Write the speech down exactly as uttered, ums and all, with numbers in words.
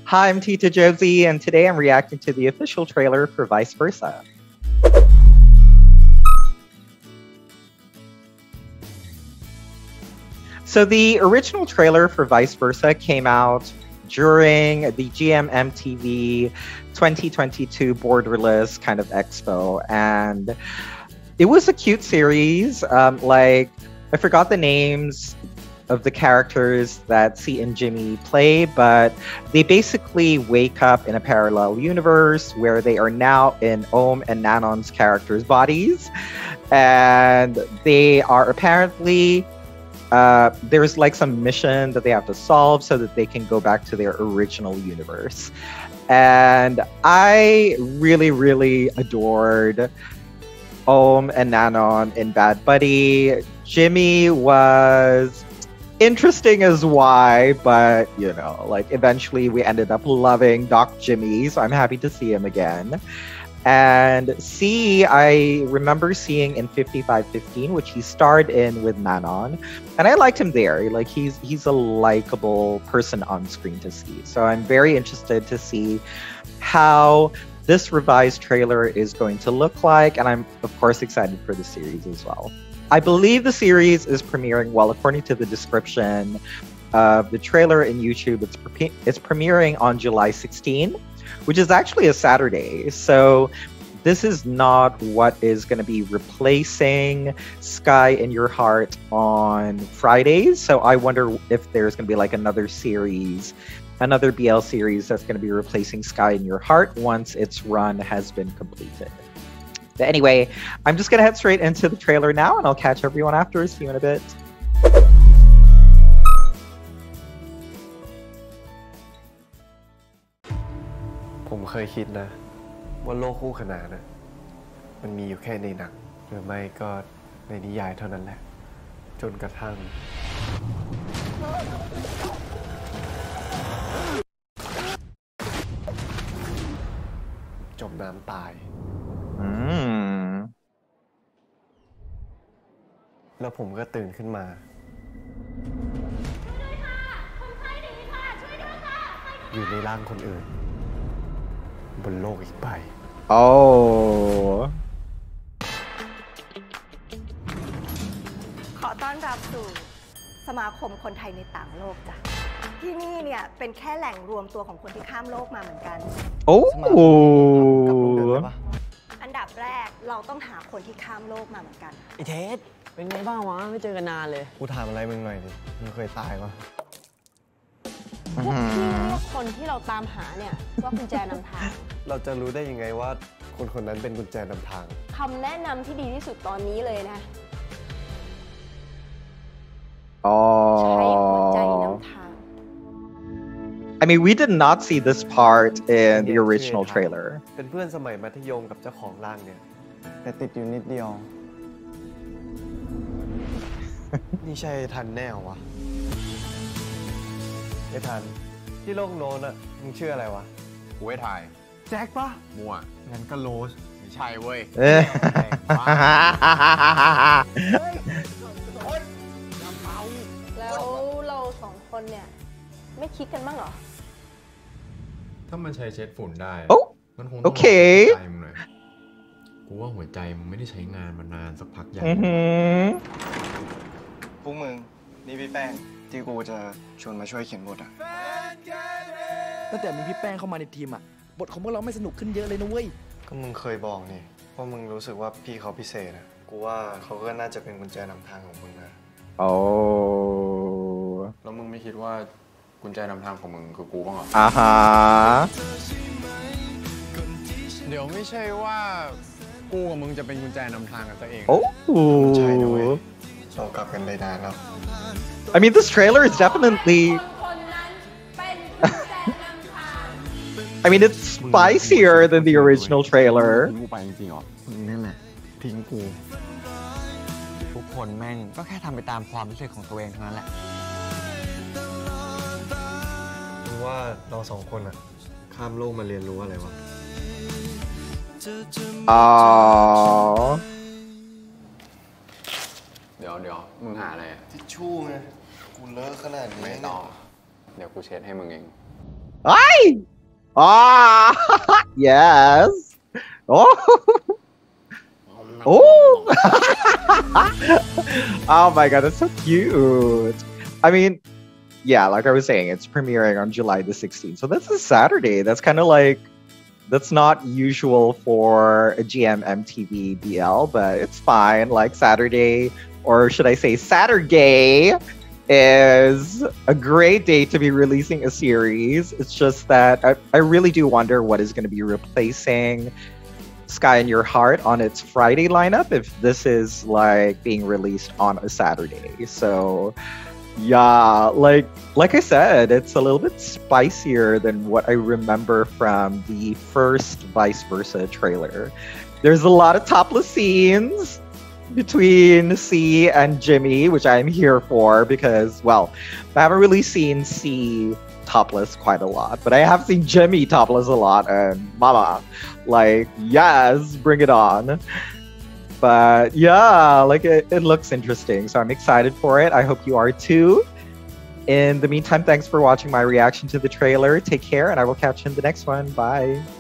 Hi, I'm Tita Josie, and today I'm reacting to the official trailer for Vice Versa. So the original trailer for Vice Versa came out during the G M M T V twenty twenty-two Borderless kind of expo, and it was a cute series. Um, like, I forgot the names of the characters that C and Jimmy play, but they basically wake up in a parallel universe where they are now in Ohm and Nanon's characters' bodies, and they are apparently uh, there's like some mission that they have to solve so that they can go back to their original universe. And I really, really adored Ohm and Nanon in Bad Buddy. Jimmy was interesting as why, but you know, like eventually we ended up loving Doc Jimmy, so I'm happy to see him again. And C, I remember seeing in fifty-five fifteen, which he starred in with Nanon, and I liked him there. Like he's he's a likable person on screen to see. So I'm very interested to see how this revised trailer is going to look like, and I'm of course excited for the series as well. I believe the series is premiering, well, according to the description of the trailer in YouTube, it's, pre it's premiering on July sixteenth, which is actually a Saturday. So this is not what is going to be replacing Sky in Your Heart on Fridays. So I wonder if there's going to be like another series, another B L series that's going to be replacing Sky in Your Heart once its run has been completed. But anyway, I'm just gonna head straight into the trailer now, and I'll catch everyone after. See you in a bit. ผมเคยคิดนะว่าโลกคู่ขนานนะมันมีอยู่แค่ในหนังหรือไม่ก็ในนิยายเท่านั้นแหละจนกระทั่งจมน้ำตายแล้วผมก็ตื่นขึ้นมาอยู่ในร่างคนอื่นบนโลกอีกใบโอ้ขอต้อนรับสู่สมาคมคนไทยในต่างโลกจ้ะที่นี่เนี่ยเป็นแค่แหล่งรวมตัวของคนที่ข้ามโลกมาเหมือนกันโอ้อันดับแรกเราต้องหาคนที่ข้ามโลกมาเหมือนกันไอเทสเป็นไงบ้างวะไม่เจอกันนานเลยกูถามอะไรมึงหน่อยดิมึงเคยตายปะพวกพี่เรียกคนที่เราตามหาเนี่ยว่ากุญแจนำทางเราจะรู้ได้ยังไงว่าคนคนนั้นเป็นกุญแจนำทางคำแนะนำที่ดีที่สุดตอนนี้เลยนะใช้หัวใจนำทาง I mean, we did not see this part in the original trailer. เป็นเพื่อนสมัยมัธยมกับเจ้าของร่างเนี่ยแต่ติดอยู่นิดเดียวนี่ใช่ทันแน่วะไอ้ทันที่โลกโน้นอะมึงชื่ออะไรวะกูไอ้ถ่ายแจ็คปะมัวงั้นก็โรสไม่ใช่เว้ยแล้วเราสองคนเนี่ยไม่คิดกันบ้างเหรอถ้ามันใช้เช็ดฝุ่นได้มันคงต้องโอเคใจมึงหน่อยกูว่าหัวใจมึงไม่ได้ใช้งานมานานสักพักใหญ่พวกมึงนี่พี่แป้งที่กูจะชวนมาช่วยเขียนบทอะตั้งแต่มีพี่แป้งเข้ามาในทีมอะบทของพวกเราไม่สนุกขึ้นเยอะเลยนะเว้ยก็มึงเคยบอกนี่ว่ามึงรู้สึกว่าพี่เขาพิเศษอะกูว่าเขาก็น่าจะเป็นกุญแจนำทางของมึงนะโอ้แล้วมึงไม่คิดว่ากุญแจนำทางของมึงคือกูบ้างเหรออ่าฮะเดี๋ยวไม่ใช่ว่ากูกับมึงจะเป็นกุญแจนำทางกันซะเองโอ้ใช่นะเว้ยเรากลับกันได้นานแล้ว I mean, this trailer is definitely I mean, it's spicier than the original trailer. กูไปจริงๆหรอนั่นแหละทิ้งกูทุกคนแม่งก็แค่ทำไปตามความรู้สึกของตัวเองเท่านั้นแหละมึงว่าเราสองคนอะข้ามโลกมาเรียนรู้อะไรวะอ๋อเดี๋ยวเดี๋ยวมึงหาอะไรทิชชู่ไงกูเลอะขนาดนี้ไม่ต้องเดี๋ยวกูเช็ดให้มึงเอง Ay! Ah! Yes! Oh! Oh! Oh my god, that's so cute. I mean, yeah, like I was saying, it's premiering on July the sixteenth. So that's a Saturday. That's kind of like, that's not usual for a G M M T V B L, but it's fine. Like Saturday, or should I say Saturday, is a great day to be releasing a series. It's just that I, I really do wonder what is going to be replacing Sky in Your Heart on its Friday lineup if this is like being released on a Saturday. So yeah, like like I said, it's a little bit spicier than what I remember from the first Vice Versa trailer. There's a lot of topless scenes between C and Jimmy, which I'm here for because, well, I haven't really seen C topless quite a lot, but I have seen Jimmy topless a lot, and mama, like, yes, bring it on. But yeah, like it, it looks interesting, so I'm excited for it. I hope you are too. In the meantime, thanks for watching my reaction to the trailer. Take care, and I will catch you in the next one. Bye.